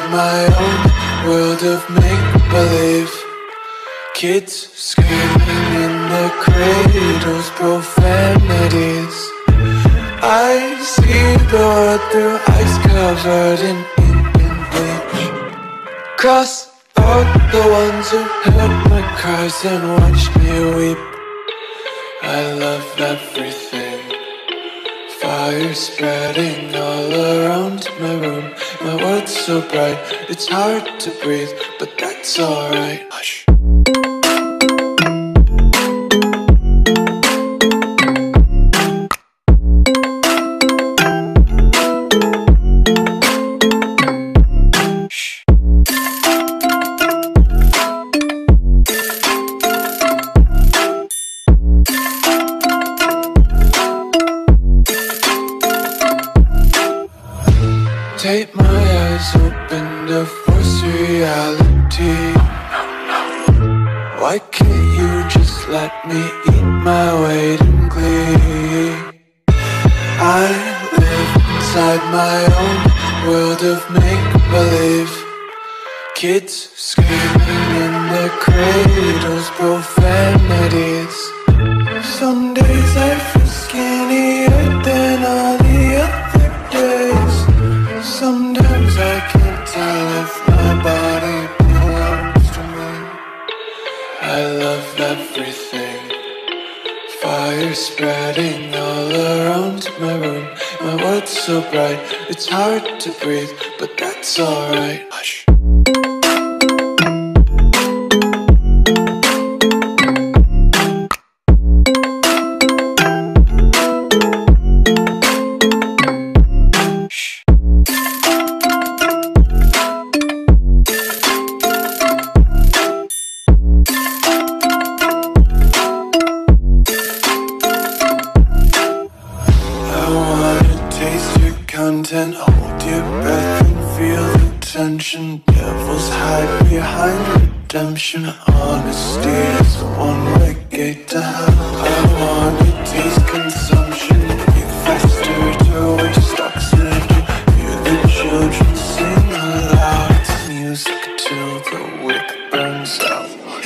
my own world of make-believe. Kids screaming in their cradles, profanities. I see the world through ice covered in ink and bleach. Cross out the ones who heard my cries and watched me weep. I love everything. Fire spreading all around my room. My world's so bright, it's hard to breathe, but that's alright. Hush. Take my eyes open to force reality. Why can't you just let me eat my weight in glee? I live inside my own world of make-believe. Kids screaming in their cradles, profanities. Some days I feel skinnier than all the other days. Sometimes I can't tell if my body belongs to me. I love everything. Fire spreading all around my room. My world's so bright, it's hard to breathe, but that's alright. Hush. Content, hold your breath and feel the tension. Devils hide behind redemption. Honesty is a one-way gate to hell. I wanna taste consumption. Breathe faster to waste oxygen. Hear the children sing aloud. It's music till the wick burns out.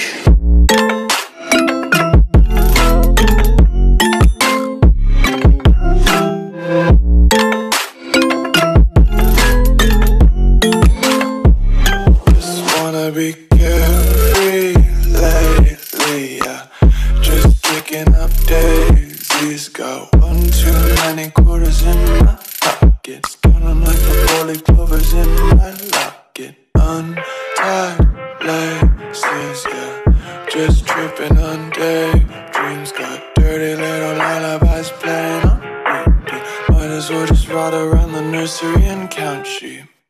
Be carefree lately, yeah. Just picking up daisies. Got one too many quarters in my pockets. Counting like the 4-leaf clovers in my locket. Untied laces, yeah. Just tripping on daydreams. Got dirty little lullabies playing on repeat. Might as well just ride around the nursery and count sheep.